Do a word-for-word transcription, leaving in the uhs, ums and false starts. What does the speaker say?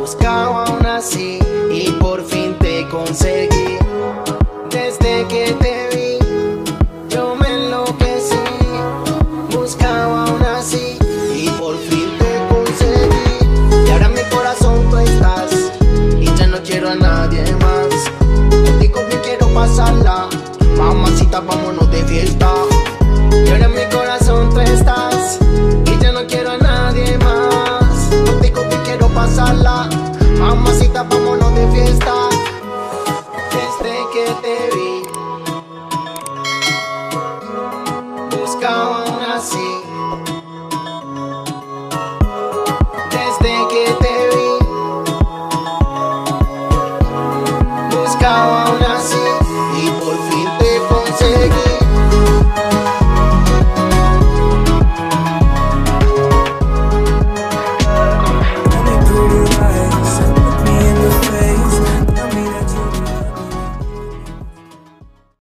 buscaba una así y por fin te conseguí. Desde que te vi yo me enloquecí. Buscaba una así y por fin te conseguí. Y ahora en mi corazón tú estás y ya no quiero a nadie más. Contigo bien quiero pasarla, mamacita, vámonos de fiesta. Y ahora en mi corazón tú estás y ya no quiero a nadie más. Contigo bien quiero pasarla, mamacita, vámonos de fiesta. Desde que te vi buscaba